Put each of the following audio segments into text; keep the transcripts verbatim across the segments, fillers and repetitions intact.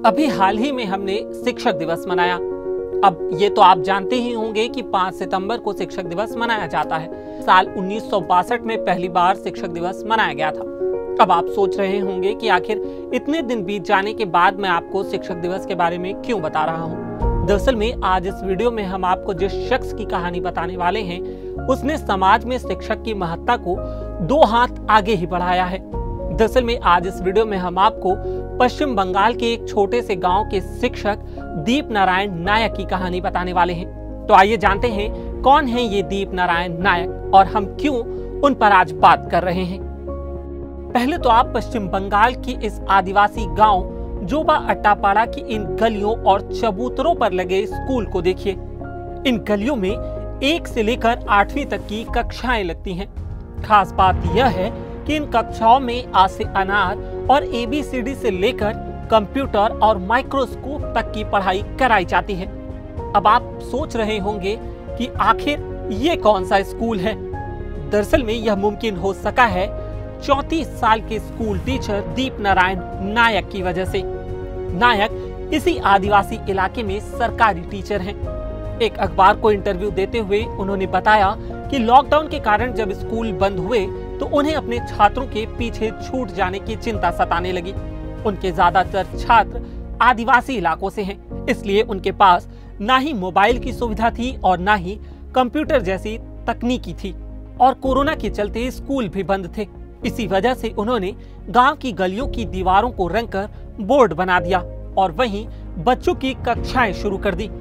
अभी हाल ही में हमने शिक्षक दिवस मनाया। अब ये तो आप जानते ही होंगे कि पाँच सितंबर को शिक्षक दिवस मनाया जाता है। साल उन्नीस सौ बासठ में पहली बार शिक्षक दिवस मनाया गया था। अब आप सोच रहे होंगे कि आखिर इतने दिन बीत जाने के बाद मैं आपको शिक्षक दिवस के बारे में क्यों बता रहा हूँ। दरअसल में आज इस वीडियो में हम आपको जिस शख्स की कहानी बताने वाले हैं, उसने समाज में शिक्षक की महत्ता को दो हाथ आगे ही बढ़ाया है। दरअसल में आज इस वीडियो में हम आपको पश्चिम बंगाल के एक छोटे से गांव के शिक्षक दीप नारायण नायक की कहानी बताने वाले हैं। तो आइए जानते हैं कौन है ये दीप नारायण नायक और हम क्यों उन पर आज बात कर रहे हैं। पहले तो आप पश्चिम बंगाल की इस आदिवासी गांव जोबा अट्टापाड़ा की इन गलियों और चबूतरों पर लगे स्कूल को देखिए। इन गलियों में एक से लेकर आठवीं तक की कक्षाएं लगती हैं। खास बात यह है कि इन कक्षाओं में आ से अनार और ए बी सी डी से लेकर कंप्यूटर और माइक्रोस्कोप तक की पढ़ाई कराई जाती है। अब आप सोच रहे होंगे कि आखिर ये कौन सा स्कूल है। दरअसल में यह मुमकिन हो सका है चौंतीस साल के स्कूल टीचर दीप नारायण नायक की वजह से। नायक इसी आदिवासी इलाके में सरकारी टीचर हैं। एक अखबार को इंटरव्यू देते हुए उन्होंने बताया कि लॉकडाउन के कारण जब स्कूल बंद हुए तो उन्हें अपने छात्रों के पीछे छूट जाने की चिंता सताने लगी। उनके ज्यादातर छात्र आदिवासी इलाकों से हैं, इसलिए उनके पास ना ही मोबाइल की सुविधा थी और ना ही कंप्यूटर जैसी तकनीकी थी, और कोरोना के चलते स्कूल भी बंद थे। इसी वजह से उन्होंने गांव की गलियों की दीवारों को रंगकर बोर्ड बना दिया और वहीं बच्चों की कक्षाएं शुरू कर दी।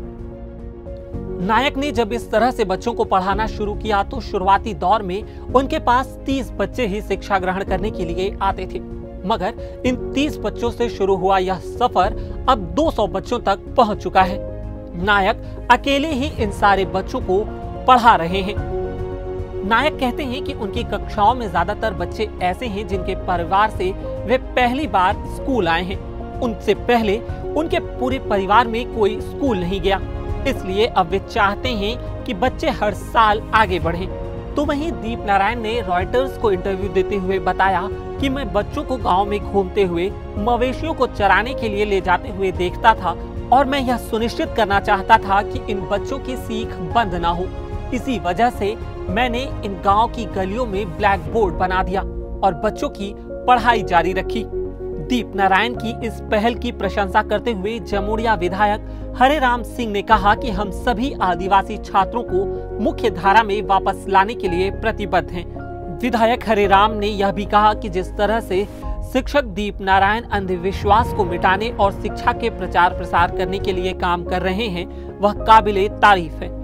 नायक ने जब इस तरह से बच्चों को पढ़ाना शुरू किया तो शुरुआती दौर में उनके पास तीस बच्चे ही शिक्षा ग्रहण करने के लिए आते थे, मगर इन तीस बच्चों से शुरू हुआ यह सफर अब दो सौ बच्चों तक पहुंच चुका है। नायक अकेले ही इन सारे बच्चों को पढ़ा रहे हैं। नायक कहते हैं कि उनकी कक्षाओं में ज्यादातर बच्चे ऐसे हैं जिनके परिवार से वे पहली बार स्कूल आए हैं। उनसे पहले उनके पूरे परिवार में कोई स्कूल नहीं गया, इसलिए अब वे चाहते हैं कि बच्चे हर साल आगे बढ़ें। तो वहीं दीप नारायण ने रॉयटर्स को इंटरव्यू देते हुए बताया कि मैं बच्चों को गांव में घूमते हुए मवेशियों को चराने के लिए ले जाते हुए देखता था और मैं यह सुनिश्चित करना चाहता था कि इन बच्चों की सीख बंद ना हो। इसी वजह से मैंने इन गांव की गलियों में ब्लैक बोर्ड बना दिया और बच्चों की पढ़ाई जारी रखी। दीप नारायण की इस पहल की प्रशंसा करते हुए जमुड़िया विधायक हरेराम सिंह ने कहा कि हम सभी आदिवासी छात्रों को मुख्य धारा में वापस लाने के लिए प्रतिबद्ध हैं। विधायक हरेराम ने यह भी कहा कि जिस तरह से शिक्षक दीप नारायण अंधविश्वास को मिटाने और शिक्षा के प्रचार प्रसार करने के लिए काम कर रहे हैं, वह काबिले तारीफ है।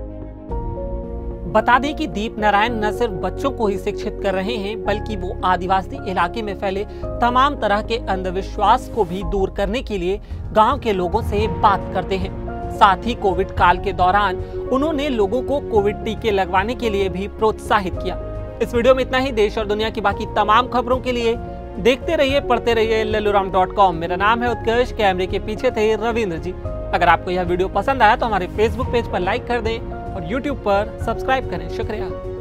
बता दें कि दीप नारायण न सिर्फ बच्चों को ही शिक्षित कर रहे हैं, बल्कि वो आदिवासी इलाके में फैले तमाम तरह के अंधविश्वास को भी दूर करने के लिए गांव के लोगों से बात करते हैं। साथ ही कोविड काल के दौरान उन्होंने लोगों को कोविड टीके लगवाने के लिए भी प्रोत्साहित किया। इस वीडियो में इतना ही। देश और दुनिया की बाकी तमाम खबरों के लिए देखते रहिए, पढ़ते रहिए लल्लूराम डॉट कॉम। मेरा नाम है उत्कर्ष, कैमरे के पीछे थे रविंद्र जी। अगर आपको यह वीडियो पसंद आया तो हमारे फेसबुक पेज पर लाइक कर दें और यूट्यूब पर सब्सक्राइब करें। शुक्रिया।